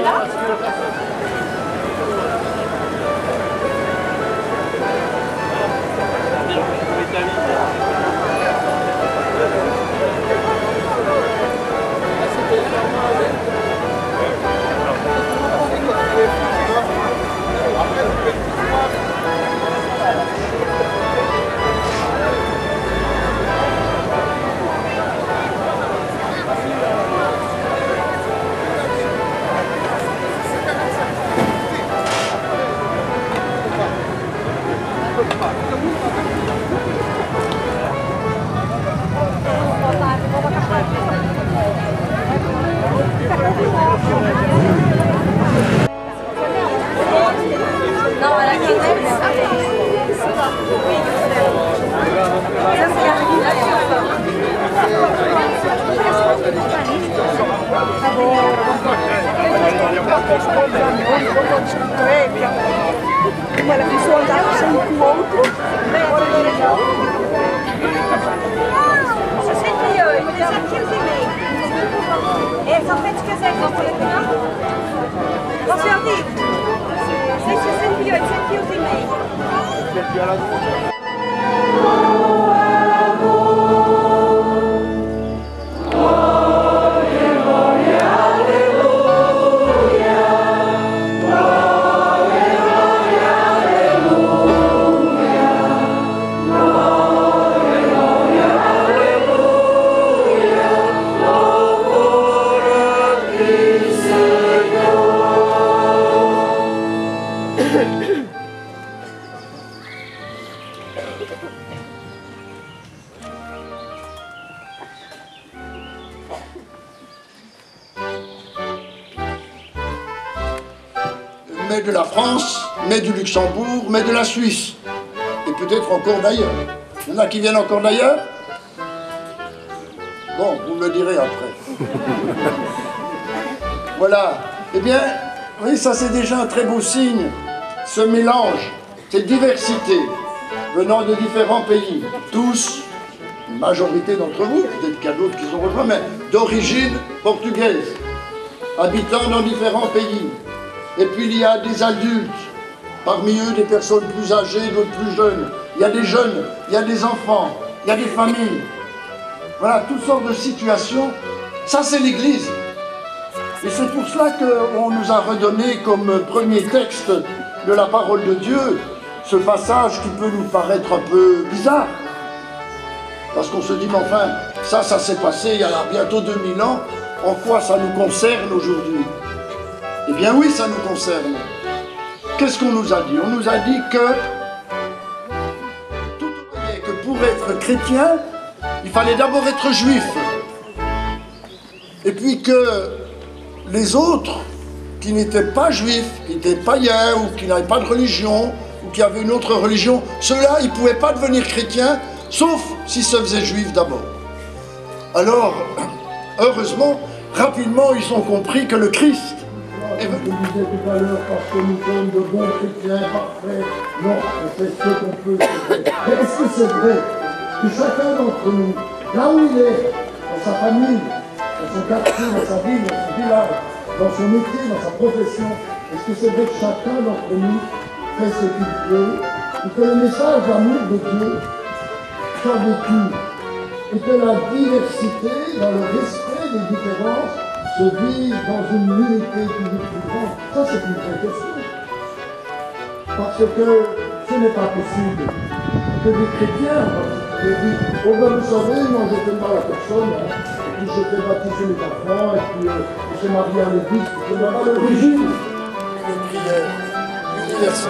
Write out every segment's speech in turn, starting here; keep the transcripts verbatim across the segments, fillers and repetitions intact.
là. Quella che sono andata sempre più oltre. sessenta e oito, dezessete quilos e meio. É, só feitos caseiros, não foi afinal? Você é o digo? sessenta e oito, sete quilos e meio. Mais de la France, mais du Luxembourg, mais de la Suisse. Et peut-être encore d'ailleurs. Il y en a qui viennent encore d'ailleurs? Bon, vous me le direz après. Voilà. Eh bien, oui, ça c'est déjà un très beau signe. Ce mélange, cette diversité, venant de différents pays. Tous, une majorité d'entre vous, peut-être qu'il y a d'autres qui sont rejoints, mais d'origine portugaise, habitant dans différents pays. Et puis il y a des adultes, parmi eux des personnes plus âgées, d'autres plus jeunes. Il y a des jeunes, il y a des enfants, il y a des familles. Voilà, toutes sortes de situations. Ça c'est l'Église. Et c'est pour cela qu'on nous a redonné comme premier texte de la parole de Dieu ce passage qui peut nous paraître un peu bizarre. Parce qu'on se dit, mais enfin, ça, ça s'est passé il y a bientôt deux mille ans. En quoi ça nous concerne aujourd'hui? Eh bien oui, ça nous concerne. Qu'est-ce qu'on nous a dit? On nous a dit que, tout que pour être chrétien, il fallait d'abord être juif. Et puis que les autres, qui n'étaient pas juifs, qui étaient païens, ou qui n'avaient pas de religion, ou qui avaient une autre religion, ceux-là, ils ne pouvaient pas devenir chrétiens, sauf s'ils se faisaient juifs d'abord. Alors, heureusement, rapidement, ils ont compris que le Christ... Je vous disais tout à l'heure, parce que nous sommes de bons chrétiens parfaits, non, on fait ce qu'on peut. Mais est-ce que c'est vrai que chacun d'entre nous, là où il est, dans sa famille, dans son quartier, dans sa ville, dans son village, dans son métier, dans sa profession, est-ce que c'est vrai que chacun d'entre nous fait ce qu'il peut, et que le message d'amour de Dieu soit vécu, et que la diversité, dans le respect des différences, se vivre dans une unité toujours plus grande? Ça, c'est une vraie question. Parce que ce n'est pas possible que des chrétiens disent, oh ben vous savez, moi je ne fais pas la personne, hein, et puis je fais baptiser les enfants, et puis euh, je fais marier à l'église, je ne vois pas l'origine. Une prière universelle.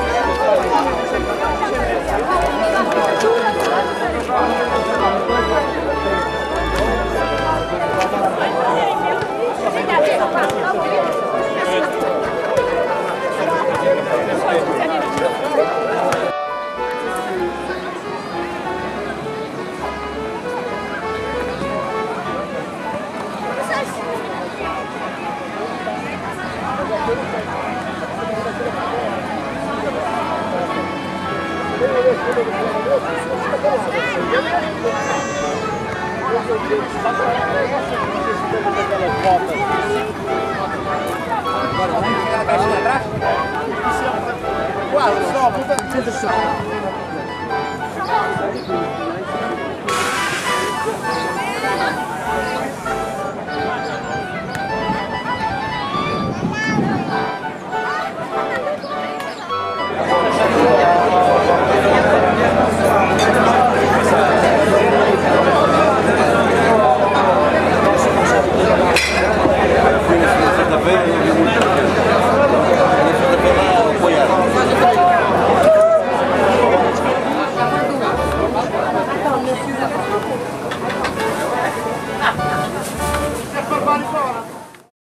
Thank you. Guarda, só, puta.